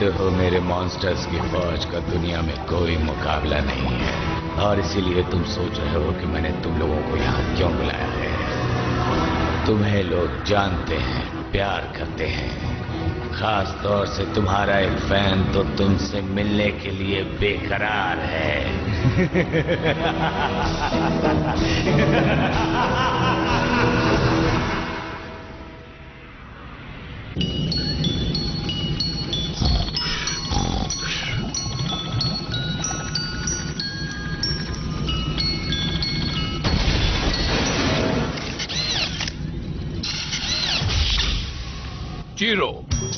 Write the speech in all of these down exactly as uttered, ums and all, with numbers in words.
जानते हो मेरे मॉन्स्टर्स की फौज का दुनिया में कोई मुकाबला नहीं है, और इसीलिए तुम सोच रहे हो कि मैंने तुम लोगों को यहाँ क्यों बुलाया है। तुम्हें लोग जानते हैं, प्यार करते हैं, खास तौर से तुम्हारा एक फैन तो तुमसे मिलने के लिए बेकरार है। जीरो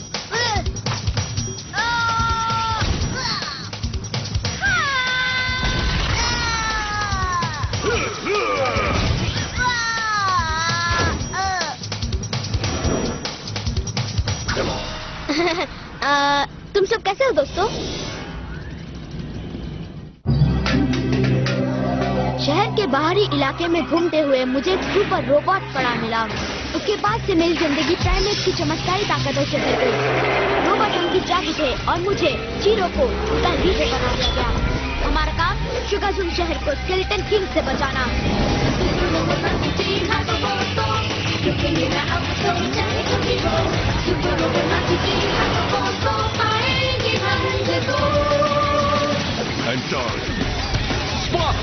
आ, तुम सब कैसे हो दोस्तों? शहर के बाहरी इलाके में घूमते हुए मुझे एक सुपर रोबोट पड़ा मिला। उसके बाद से मेरी जिंदगी प्राइमेट की चमत्कारी ताकतों से भर गई। रोबोट उनकी जादू थे और मुझे जीरो को उसका लीडर बना दिया गया। हमारा काम शुगाजुम शहर को स्केलेटन किंग से बचाना। Enter. Spark.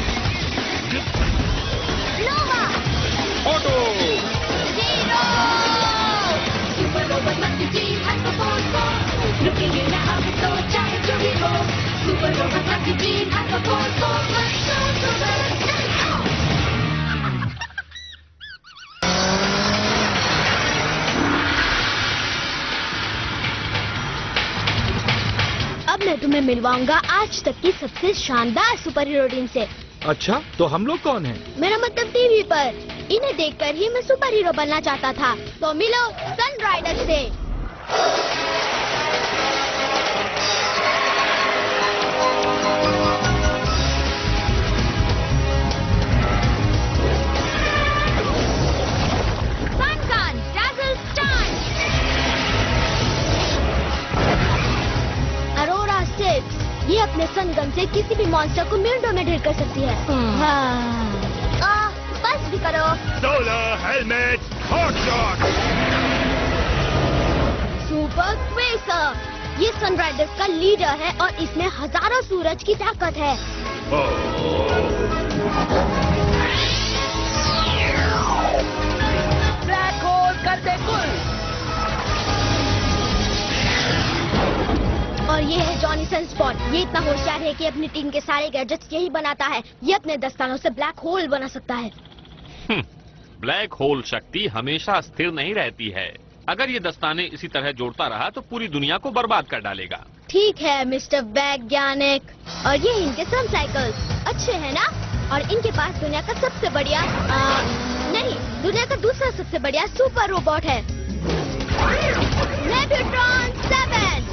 Nova. Auto. Zero. Super robot monkey team has the force force. Looking in the house, so giant to be home. Super robot monkey team has the force force. Let's go to the center. अब मैं तुम्हें मिलवाऊंगा आज तक की सबसे शानदार super hero team से। अच्छा, तो हम लोग कौन हैं? मेरा मतलब टीवी पर। इन्हें देखकर ही मैं सुपर हीरो बनना चाहता था। तो मिलो सन राइडर से। Sungun Dazzle Stun। Aurora six ये अपने सनगन से किसी भी मॉन्स्टर को मिनटों में ढेर कर सकती है। हाँ। आ, बस भी करो। Solar helmet. Hot shot. Super quasar ये सनराइडर्स का लीडर है और इसमें हजारों सूरज की ताकत है। ब्लैक होल कर दे कुल। और ये है जॉनी सनस्पॉट। ये इतना होशियार है कि अपनी टीम के सारे गैजेट्स यही बनाता है। ये अपने दस्तानों से ब्लैक होल बना सकता है। ब्लैक होल शक्ति हमेशा स्थिर नहीं रहती है। अगर ये दस्ताने इसी तरह जोड़ता रहा तो पूरी दुनिया को बर्बाद कर डालेगा। ठीक है मिस्टर वैज्ञानिक। और ये इनके सन साइकिल्स अच्छे हैं ना? और इनके पास दुनिया का सबसे बढ़िया आ, नहीं दुनिया का दूसरा सबसे बढ़िया सुपर रोबोट है नेब्यूट्रॉन सेवन।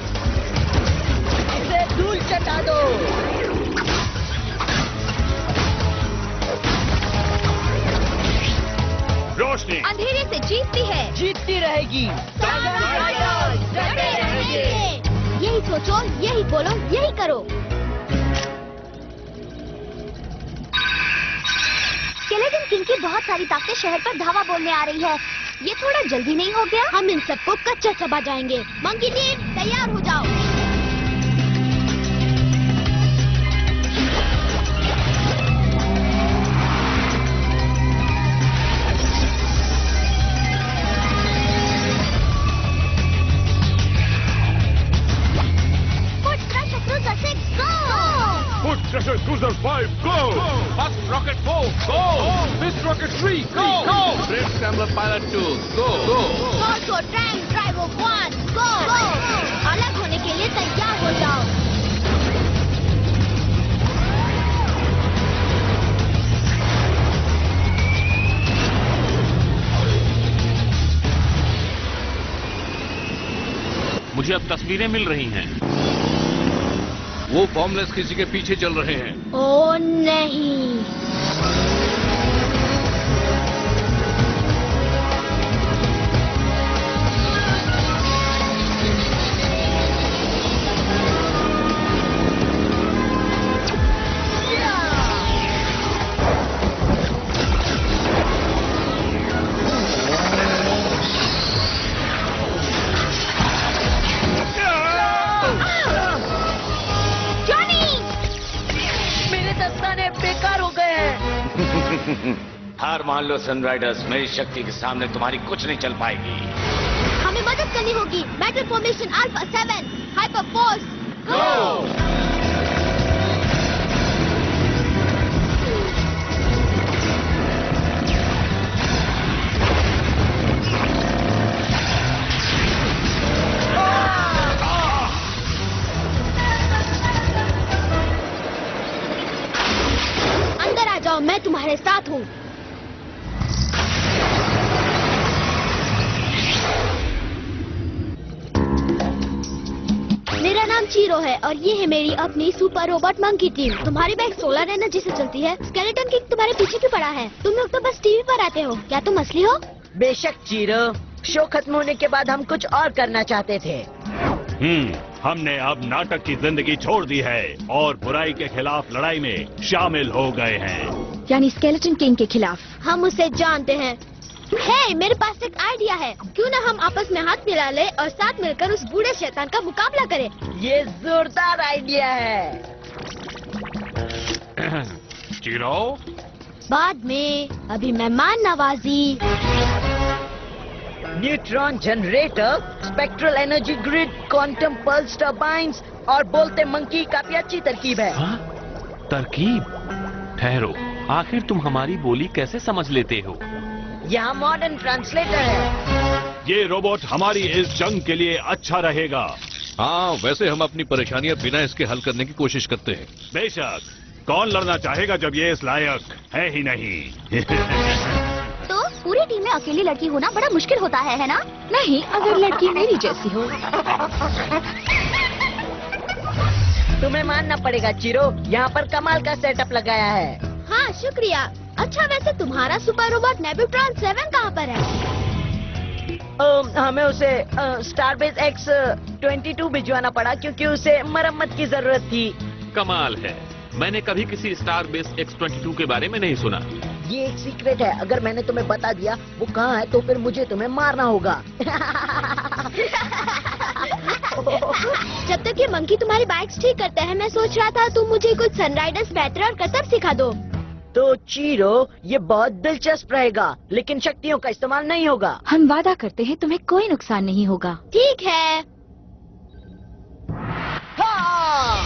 इसे धूल चटा दो। रोशनी अंधेरे से जीतती है, जीतती रहेगी। डटे रहेंगे। यही सोचो, यही बोलो, यही करो। स्केलेटन किंग की बहुत सारी ताकतें शहर पर धावा बोलने आ रही है। ये थोड़ा जल्दी नहीं हो गया? हम इन सबको कच्चा चबा जाएंगे। मंकी टीम तैयार हो जाओ। Treasure Cruiser five, go! First Rocket four, go! Fifth Rocket three, Go! go! Brave Scrambler Pilot two, go! Go! Torso Tank Driver one, go! अलग होने के लिए तैयार हो जाओ। मुझे अब तस्वीरें मिल रही हैं। वो फॉर्मलेस किसी के पीछे चल रहे हैं। ओ नहीं। मान लो सनराइडर्स, मेरी शक्ति के सामने तुम्हारी कुछ नहीं चल पाएगी। हमें मदद करनी होगी। Metal formation alpha seven, hyper force, go! अंदर आ जाओ, मैं तुम्हारे साथ हूँ। मेरा नाम चीरो है और ये है मेरी अपनी सुपर रोबोट मंकी टीम। तुम्हारी बाइक सोलर एनर्जी से चलती है। स्केलेटन किंग तुम्हारे पीछे क्यों पड़ा है? तुम लोग तो बस टीवी पर आते हो। क्या तुम असली हो? बेशक चीरो, शो खत्म होने के बाद हम कुछ और करना चाहते थे। हम्म, हमने अब नाटक की जिंदगी छोड़ दी है और बुराई के खिलाफ लड़ाई में शामिल हो गए हैं। यानी स्केलेटन किंग के खिलाफ? हम उसे जानते हैं। हे, मेरे पास एक आइडिया है। क्यों ना हम आपस में हाथ मिला ले और साथ मिलकर उस बूढ़े शैतान का मुकाबला करें। ये जोरदार आइडिया है। चीरो, बाद में, अभी मेहमान नवाजी। Neutron generator, spectral energy grid, quantum pulse turbines और बोलते मंकी काफी अच्छी तरकीब है। हाँ? तरकीब? ठहरो, आखिर तुम हमारी बोली कैसे समझ लेते हो? यहाँ मॉडर्न ट्रांसलेटर है। ये रोबोट हमारी इस जंग के लिए अच्छा रहेगा। हाँ, वैसे हम अपनी परेशानियां बिना इसके हल करने की कोशिश करते हैं। बेशक, कौन लड़ना चाहेगा जब ये इस लायक है ही नहीं। तो पूरी टीम में अकेली लड़की होना बड़ा मुश्किल होता है, है ना? नहीं, अगर लड़की मेरी जैसी हो। तुम्हें मानना पड़ेगा चीरो, यहाँ पर कमाल का सेटअप लगाया है। हाँ, शुक्रिया। अच्छा, वैसे तुम्हारा सुपर रोबोट नेबुट्रॉन सेवन कहाँ पर है? आ, हमें उसे स्टारबेस एक्स ट्वेंटी टू भिजवाना पड़ा क्योंकि उसे मरम्मत की जरूरत थी। कमाल है, मैंने कभी किसी star base X twenty two के बारे में नहीं सुना। ये एक सीक्रेट है। अगर मैंने तुम्हें बता दिया वो कहाँ है तो फिर मुझे तुम्हें मारना होगा। जब तक ये मंकी तुम्हारी बाइक्स ठीक करते हैं, मैं सोच रहा था तुम मुझे कुछ सनराइडर्स पैतरा और करतब सिखा दो। तो चीरो, ये बहुत दिलचस्प रहेगा, लेकिन शक्तियों का इस्तेमाल नहीं होगा। हम वादा करते हैं तुम्हें कोई नुकसान नहीं होगा। ठीक है। हाँ!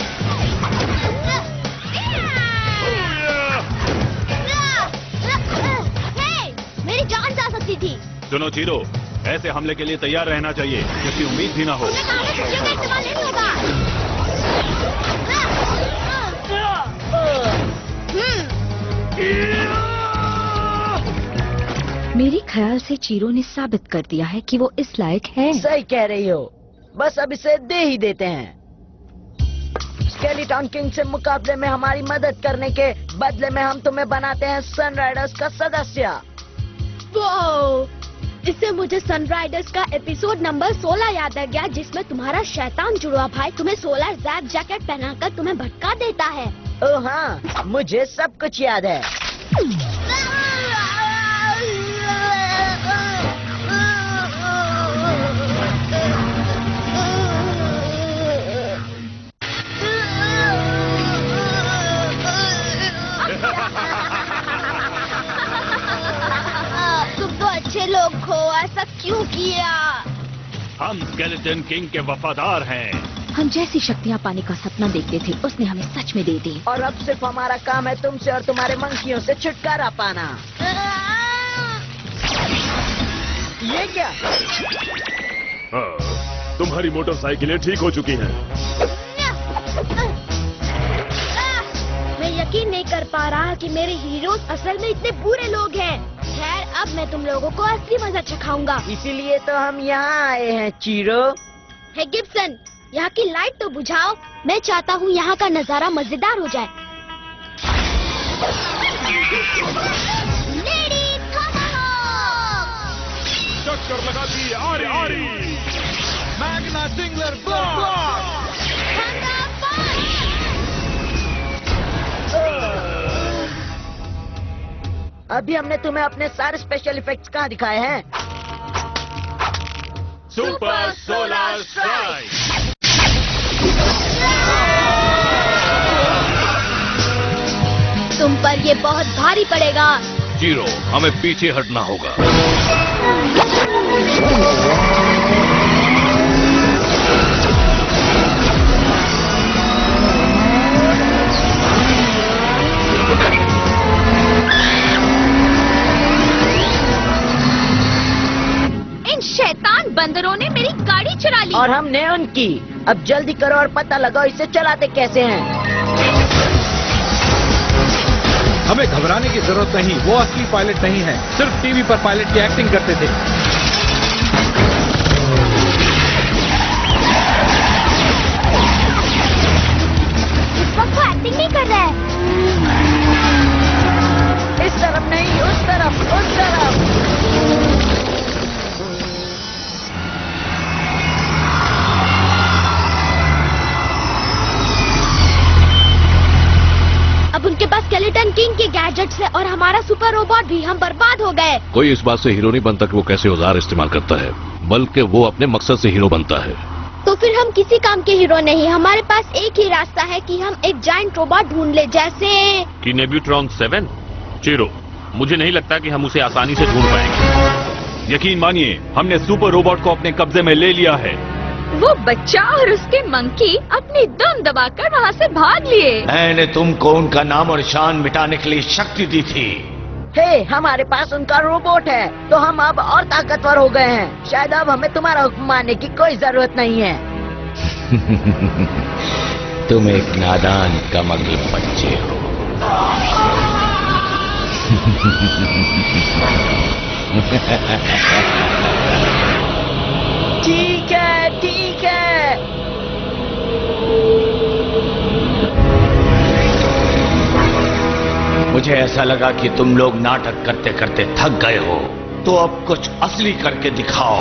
हे, मेरी जान जा सकती थी। सुनो चीरो, ऐसे हमले के लिए तैयार रहना चाहिए क्योंकि उम्मीद भी ना हो। तुमने कहा है खुशियों का इस्तेमाल नहीं होगा। मेरे ख्याल से चीरो ने साबित कर दिया है कि वो इस लायक है। सही कह रही हो, बस अब इसे दे ही देते हैं। स्केलेटन किंग से मुकाबले में हमारी मदद करने के बदले में हम तुम्हें बनाते हैं सनराइडर्स का सदस्य। वो, इससे मुझे सनराइडर्स का एपिसोड नंबर सोलह याद आ गया, जिसमें तुम्हारा शैतान जुड़वा भाई तुम्हें सोलर जैप जैकेट पहनाकर तुम्हें भटका देता है। ओह हाँ, मुझे सब कुछ याद है। तुम तो अच्छे लोग हो, ऐसा क्यों किया? हम स्केलेटन किंग के वफादार हैं। हम जैसी शक्तियाँ पाने का सपना देखते थे, उसने हमें सच में दे दी। और अब सिर्फ हमारा काम है तुमसे और तुम्हारे मंकियों से छुटकारा पाना। ये क्या? हाँ, तुम्हारी मोटरसाइकिलें ठीक हो चुकी हैं। मैं यकीन नहीं कर पा रहा कि मेरे हीरोज असल में इतने बुरे लोग हैं। खैर, अब मैं तुम लोगों को असली मजा चखाऊंगा। इसीलिए तो हम यहाँ आए हैं चीरो। हे गिब्सन, यहाँ की लाइट तो बुझाओ। मैं चाहता हूँ यहाँ का नजारा मजेदार हो जाए। टक्कर लगा दी आरी आरी। Magna singular block. अभी हमने तुम्हें अपने सारे स्पेशल इफेक्ट्स कहाँ दिखाए हैं? Super solar strike. तुम पर ये बहुत भारी पड़ेगा। जीरो, हमें पीछे हटना होगा। इन शैतान बंदरों ने मेरी गाड़ी चुरा ली। और हमने उनकी। अब जल्दी करो और पता लगाओ इसे चलाते कैसे हैं। हमें घबराने की जरूरत नहीं, वो असली पायलट नहीं है, सिर्फ टीवी पर पायलट की एक्टिंग करते थे। इस वक्त वो एक्टिंग नहीं कर रहा है। इस तरफ नहीं, उस तरफ, उस तरफ। अब उनके पास स्केलेटन किंग के गैजेट्स है और हमारा सुपर रोबोट भी। हम बर्बाद हो गए। कोई इस बात से हीरो नहीं बनता कि वो कैसे औजार इस्तेमाल करता है, बल्कि वो अपने मकसद से हीरो बनता है। तो फिर हम किसी काम के हीरो नहीं। हमारे पास एक ही रास्ता है कि हम एक जायंट रोबोट ढूंढ ले, जैसे कि नेब्यूट्रॉन सेवन। जीरो, मुझे नहीं लगता कि हम उसे आसानी से ढूंढ पाएंगे। यकीन मानिए, हमने सुपर रोबोट को अपने कब्जे में ले लिया है। वो बच्चा और उसके मंकी अपनी दम दबाकर वहाँ से भाग लिए। मैंने तुमको उनका नाम और शान मिटाने के लिए शक्ति दी थी। हे, हमारे पास उनका रोबोट है, तो हम अब और ताकतवर हो गए हैं। शायद अब हमें तुम्हारा हुक्म मानने की कोई जरूरत नहीं है। तुम एक नादान कमल बच्चे हो। ठीक है, ठीक है। मुझे ऐसा लगा कि तुम लोग नाटक करते करते थक गए हो, तो अब कुछ असली करके दिखाओ।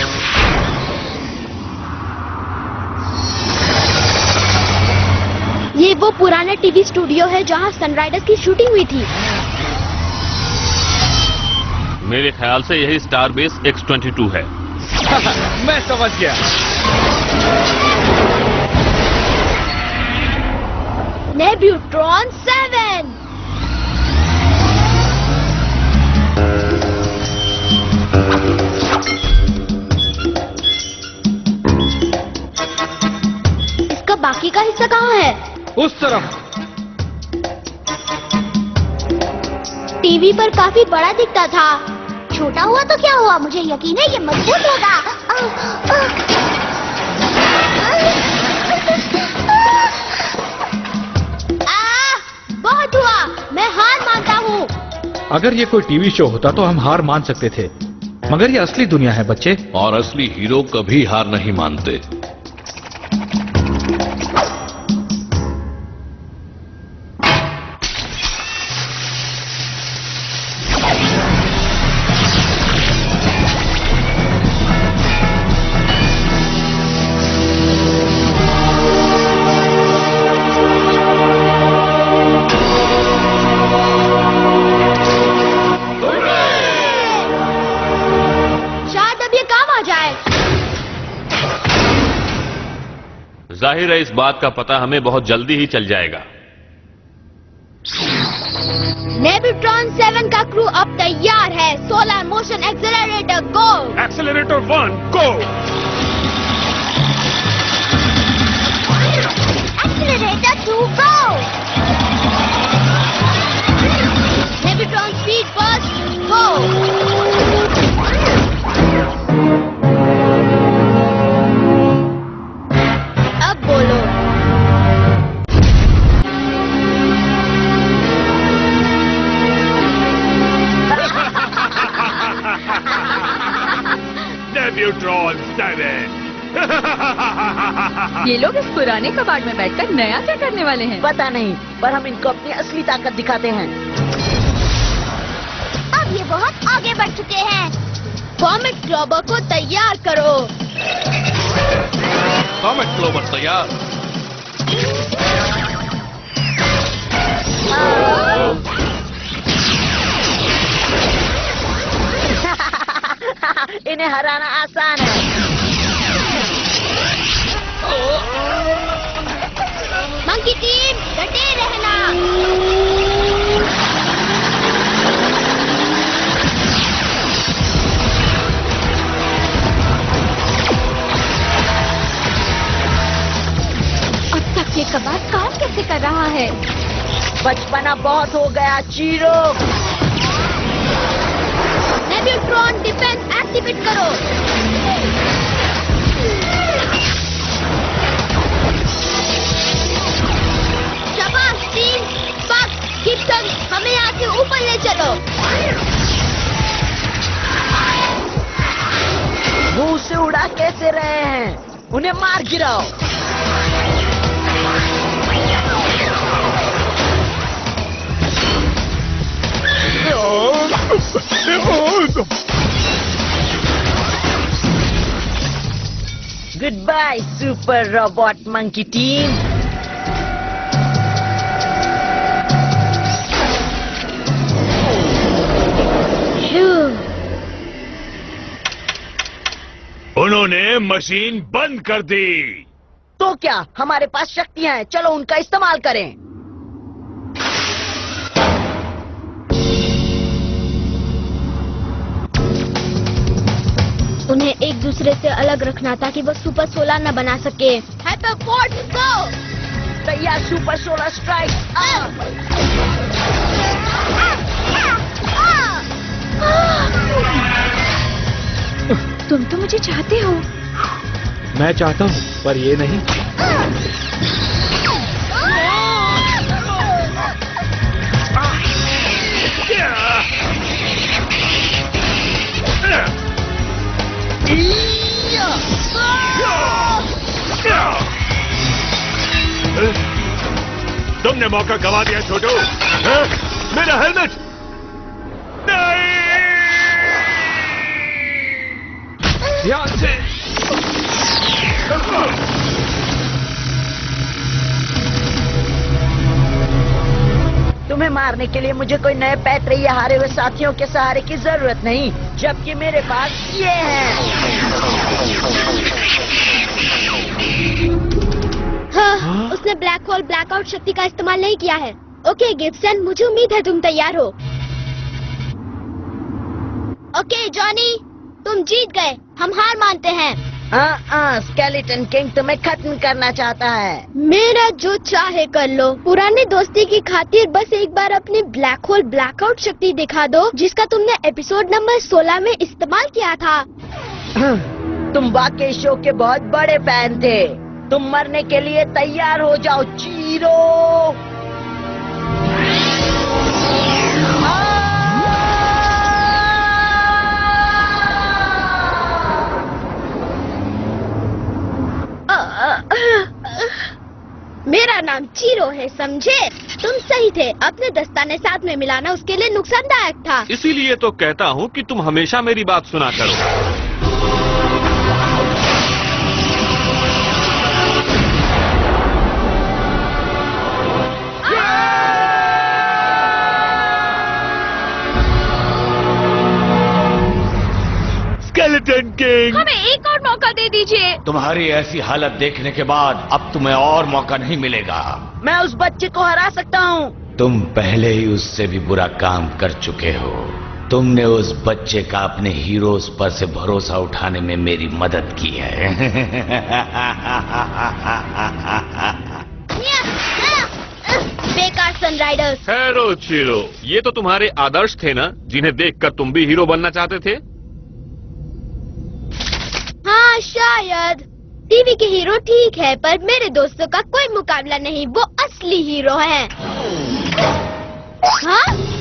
ये वो पुराना टीवी स्टूडियो है जहाँ सनराइजर्स की शूटिंग हुई थी। मेरे ख्याल से यही स्टारबेस एक्स ट्वेंटी टू है। मैं समझ गया। Nebutron seven. इसका बाकी का हिस्सा कहाँ है? उस तरफ। टीवी पर काफी बड़ा दिखता था। छोटा हुआ तो क्या हुआ, मुझे यकीन है ये मजबूत होगा। आ, बहुत हुआ, मैं हार मानता हूँ। अगर ये कोई टीवी शो होता तो हम हार मान सकते थे, मगर ये असली दुनिया है बच्चे। और असली हीरो कभी हार नहीं मानते। जाहिर है इस बात का पता हमें बहुत जल्दी ही चल जाएगा। नेब्यूट्रॉन सेवन का क्रू अब तैयार है। Solar motion accelerator go. Accelerator one go. Accelerator two go. Nebutron speed burst go. अब बोलो। Nebutron seven. ये लोग इस पुराने कबाड़ में बैठकर नया क्या करने वाले हैं? पता नहीं, पर हम इनको अपनी असली ताकत दिखाते हैं। अब ये बहुत आगे बढ़ चुके हैं। कॉमेट ग्लोबर को तैयार करो। कॉमेट ग्लोबर तैयार। इन्हें हराना आसान है। मंकी टीम डटे रहना। कर रहा है। बचपना बहुत हो गया चीरो। नेब्यूट्रॉन डिफेंस एक्टिवेट करो। शाबाश टीम। बग, गिब्सन, हमें यहाँ से ऊपर ले चलो। मुंह से उड़ा कैसे रहे हैं? उन्हें मार गिराओ। Good bye super robot monkey team. उन्होंने मशीन बंद कर दी। तो क्या हमारे पास शक्तियां हैं, चलो उनका इस्तेमाल करें। उन्हें एक दूसरे से अलग रखना ताकि वो सुपर सोलर न बना सके। हाइपरफोर्स गो। तैयार सुपर सोलर स्ट्राइक। तुम तो मुझे चाहते हो। मैं चाहता हूँ पर ये नहीं। तुमने मौका गवा दिया छोटू। मेरा हेलमेट नहीं। ध्यान से। तुम्हें मारने के लिए मुझे कोई नए पैतरे या हारे हुए साथियों के सहारे की जरूरत नहीं, जबकि मेरे पास ये है। हाँ, उसने ब्लैक होल ब्लैकआउट शक्ति का इस्तेमाल नहीं किया है। ओके गिब्सन, मुझे उम्मीद है तुम तैयार हो। ओके जॉनी, तुम जीत गए, हम हार मानते हैं। हाँ हाँ, स्केलेटन किंग तुम्हें खत्म करना चाहता है। मेरा जो चाहे कर लो। पुरानी दोस्ती की खातिर बस एक बार अपनी ब्लैक होल ब्लैकआउट शक्ति दिखा दो, जिसका तुमने एपिसोड नंबर सोलह में इस्तेमाल किया था। तुम वाकई शो के बहुत बड़े फैन थे। तुम मरने के लिए तैयार हो जाओ चीरो। मेरा नाम चीरो है, समझे? तुम सही थे, अपने दस्ताने साथ में मिलाना उसके लिए नुकसानदायक था। इसीलिए तो कहता हूँ कि तुम हमेशा मेरी बात सुना करो। स्केलेटन किंग, हमें एक और मौका दे दीजिए। तुम्हारी ऐसी हालत देखने के बाद अब तुम्हें और मौका नहीं मिलेगा। मैं उस बच्चे को हरा सकता हूँ। तुम पहले ही उससे भी बुरा काम कर चुके हो। तुमने उस बच्चे का अपने हीरोज पर से भरोसा उठाने में मेरी मदद की है। बेकार सनराइडर्स। ठहरो चीरो, ये तो तुम्हारे आदर्श थे ना, जिन्हें देखकर तुम भी हीरो बनना चाहते थे। हाँ शायद। टीवी के हीरो ठीक है, पर मेरे दोस्तों का कोई मुकाबला नहीं, वो असली हीरो हैं। हाँ?